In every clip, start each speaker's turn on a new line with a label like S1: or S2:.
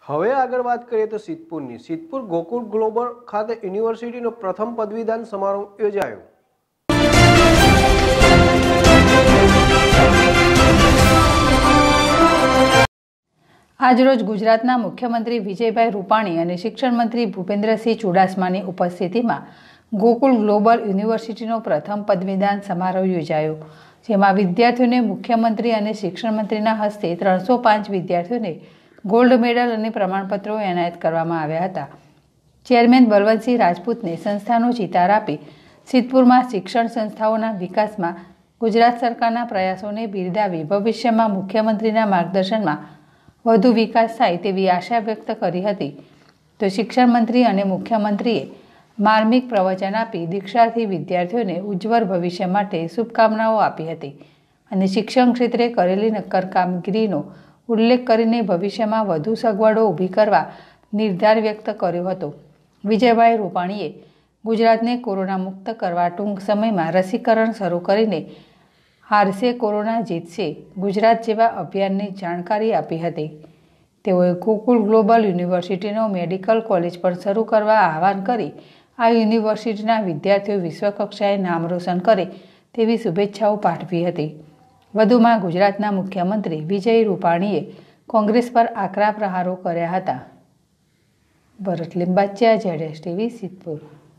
S1: હવે આગળ વાત કરીએ તો સિદ્ધપુરની સિદ્ધપુર ગોકુળ ગ્લોબલ ખાતે યુનિવર્સિટીનો પ્રથમ પદવીદાન સમારોહ યોજાયો।
S2: આજરોજ ગુજરાતના મુખ્યમંત્રી વિજયભાઈ રૂપાણી અને શિક્ષણ મંત્રી ભૂપેન્દ્રસિંહ ચુડાસમાની ઉપસ્થિતિમાં ગોકુળ ગ્લોબલ યુનિવર્સિટીનો પ્રથમ પદવીદાન સમારોહ યોજાયો, જેમાં વિદ્યાર્થીઓને મુખ્યમંત્રી અને શિક્ષણ મંત્રીના હસ્તે 305 વિદ્યાર્થીઓને ગોલ્ડ મેડલ અને પ્રમાણપત્રો એનાયત કરવામાં આવ્યા હતા। ચેરમેન બલવંતસિંહ રાજપૂતને સંસ્થાનો ચિતાર આપી સિદ્ધપુરમાં શિક્ષણ સંસ્થાઓના વિકાસમાં ગુજરાત સરકારના પ્રયાસોને બિરદાવી ભવિષ્યમાં મુખ્યમંત્રીના માર્ગદર્શનમાં વધુ વિકાસ થાય તેવી આશા વ્યક્ત કરી હતી। તો શિક્ષણ મંત્રી અને મુખ્યમંત્રીએ માર્મિક પ્રવચન આપી દીક્ષાર્થી વિદ્યાર્થીઓને ઉજ્જવળ ભવિષ્ય માટે શુભકામનાઓ આપી હતી અને શિક્ષણ ક્ષેત્રે કરેલી નક્કર કામગીરીનો ઉલ્લેખ કરીને ભવિષ્યમાં વધુ સગવડો ઊભી કરવા નિર્ધાર વ્યક્ત કર્યો હતો। વિજયભાઈ રૂપાણીએ ગુજરાતને કોરોના મુક્ત કરવા ટૂંક સમયમાં રસીકરણ શરૂ કરીને હારશે કોરોના જીતશે ગુજરાત જેવા અભિયાનની જાણકારી આપી હતી। તેઓએ ગોકુળ ગ્લોબલ યુનિવર્સિટીનો મેડિકલ કોલેજ પણ શરૂ કરવા આહવાન કરી આ યુનિવર્સિટીના વિદ્યાર્થીઓ વિશ્વકક્ષાએ નામ રોશન કરે તેવી શુભેચ્છાઓ પાઠવી હતી। વધુમાં ગુજરાતના મુખ્યમંત્રી વિજય રૂપાણીએ કોંગ્રેસ પર આકરા પ્રહારો કર્યા હતા। ભરત લિંબાચિયા, ZSTV, સિદ્ધપુર।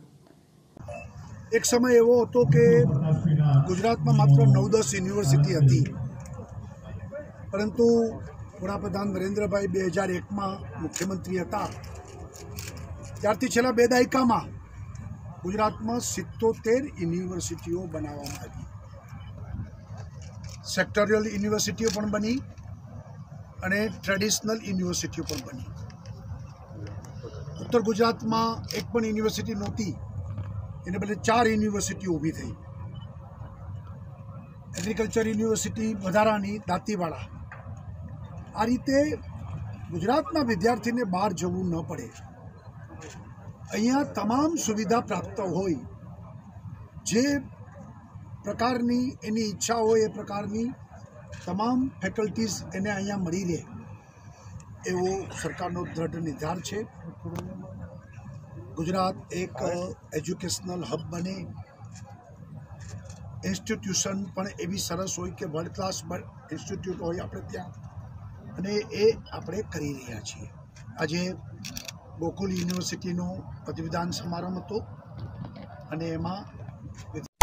S3: एक समय एवो હતો કે ગુજરાતમાં માત્ર 9-10 યુનિવર્સિટી હતી, પરંતુ વડાપ્રધાન નરેન્દ્રભાઈ 2001માં મુખ્યમંત્રી હતા ત્યારથી છેલ્લા 2 દાયકામાં ગુજરાતમાં 77 યુનિવર્સિટીઓ બનાવવામાં આવી। સેક્ટોરિયલ યુનિવર્સિટીઓ પણ બની અને ટ્રેડિશનલ યુનિવર્સિટીઓ પણ બની। ઉત્તર ગુજરાતમાં એક પણ યુનિવર્સિટી નહોતી, એને બદલે 4 યુનિવર્સિટીઓ ઊભી થઈ। એગ્રીકલ્ચર યુનિવર્સિટી વધારાની દાંતીવાડા। આ રીતે ગુજરાતના વિદ્યાર્થીને બહાર જવું ન પડે, અહીંયા તમામ સુવિધા પ્રાપ્ત હોય, જે પ્રકારની એની ઈચ્છા હોય એ પ્રકારની તમામ ફેકલ્ટીઝ એને અહીંયા મળી રહે એવો સરકારનો દ્રઢ નિર્ધાર છે। ગુજરાત એક એજ્યુકેશનલ હબ બને, ઇન્સ્ટિટ્યુશન પણ એવી સરસ હોય કે વર્લ્ડ ક્લાસ ઇન્સ્ટિટ્યૂટ હોય આપણે ત્યાં, અને એ આપણે કરી રહ્યા છીએ। આજે ગોકુલ યુનિવર્સિટીનો પદવીદાન સમારંભ હતો અને એમાં